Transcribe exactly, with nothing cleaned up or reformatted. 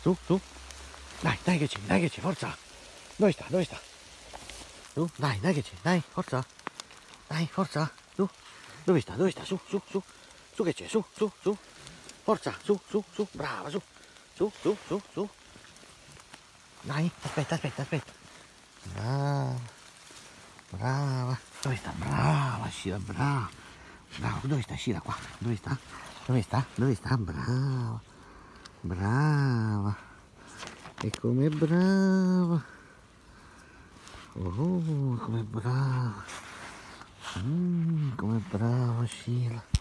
su, su. Dai, dai che c'è, dai che c'è, forza. Dove sta, dove sta? Su, dai, dai che c'è, dai, forza. Dai, forza, su. Dove sta, dove sta, su, su, su. Su che c'è, su, su, su. Forza, su, su, su, brava, su. Su, su, su, su. Dai, aspetta, aspetta, aspetta. Brava. Brava. Dove sta? Brava, Scira, brava. Brava, dove sta Scira qua? Dove sta? Dove sta? Dove sta? Brava. Brava. E come brava. Oh, come brava. Mm, come brava Scira.